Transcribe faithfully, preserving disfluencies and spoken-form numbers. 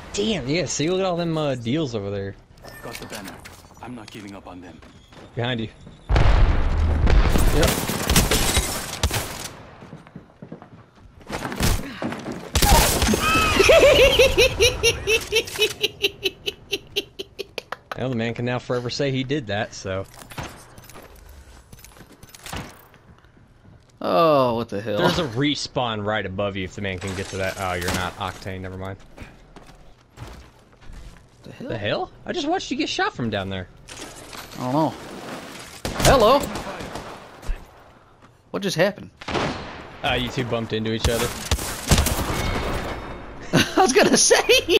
Damn, yeah, see, look at all them uh, deals over there. Got the banner. I'm not giving up on them. Behind you. Yep. Well, the man can now forever say he did that, so. Oh, what the hell? There's a respawn right above you if the man can get to that. Oh, you're not. Octane, never mind. The hell? The hell? I just watched you get shot from down there. I don't know. Hello? What just happened? Uh, you two bumped into each other. I was gonna say!